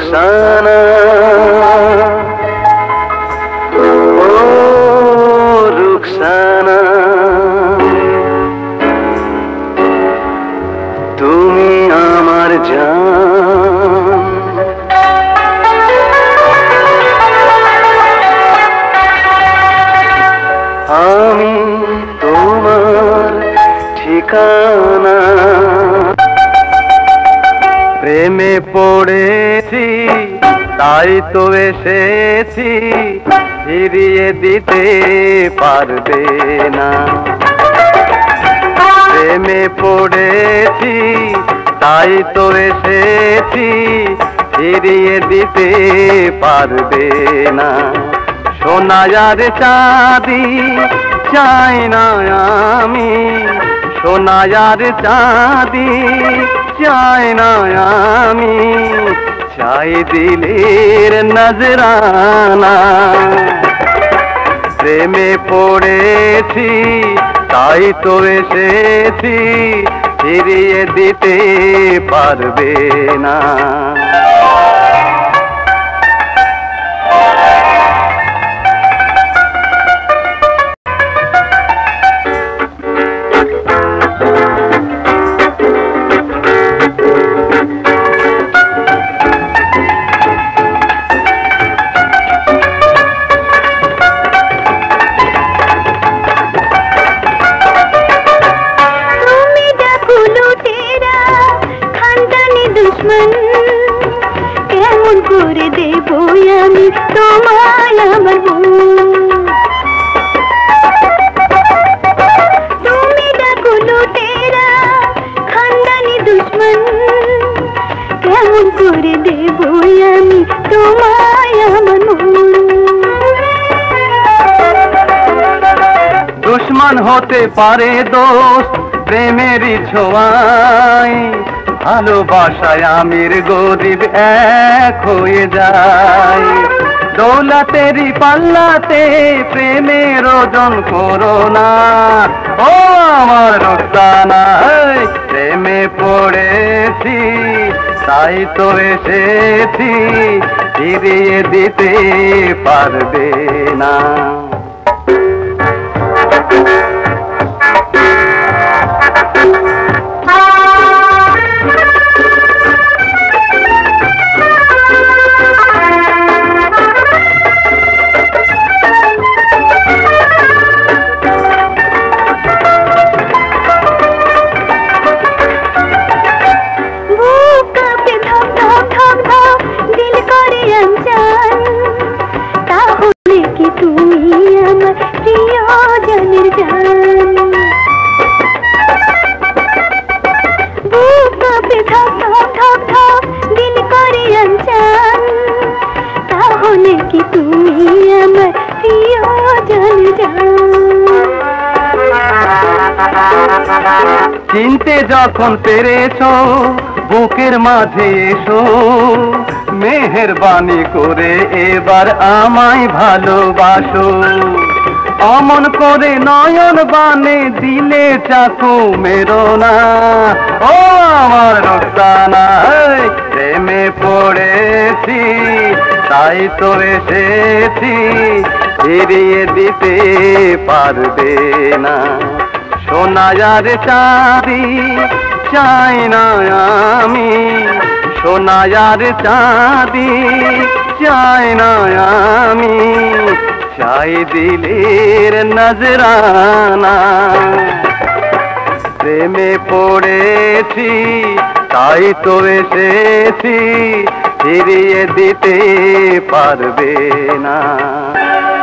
রুখসানা ও রুখসানা তুমি আমার জান আমি তোমার ঠিকানা প্রেমে পড়েছি তাই তো এসেছি ফিরিয়ে দিতে পারবে না প্রেমে পড়েছি তাই তো এসেছি ফিরিয়ে দিতে পারবে না সোনা আর চাঁদি চাই না আমি সোনা আর চাঁদি চাই না আমি চাই দিলের নজরানা প্রেমে পড়েছি তাই তো এসেছি ফিরিয়ে দিতে পারবে না কেমন করে দেব আমি তোমায় আমার তুমি ডাকো লুটেরা খানদানি দুশ্মন কেমন করে দেব আমি তোমায় আমার দুশ্মন হতে পারে দোস্ত প্রেমেরই ছোঁয়ায় ভালোবাসায় আমির গরিব এক হয়ে যায় দৌলতেরই পাল্লাতে প্রেমের ওজন করো না ও আমার রুখসানা প্রেমে পড়েছি তাই তো এসেছি ফিরিয়ে দিতে পারবে না চিনতে যখন পেরেছো বুকের মাঝে এসো মেহেরবানি করে এবার আমায় ভালোবাসো অমন করে নয়ন বানে দিলে চাকু মেরো না ও আমার রুখসানা প্রেমে পড়েছি তাই তো এসেছি ফিরিয়ে দিতে পারবে না সোনা আর চাঁদি চাই না আমি সোনা আর চাঁদি চাই না আমি চাই দিলের নজরানা প্রেমে পড়েছি তাই তো এসেছি ফিরিয়ে দিতে পারবে না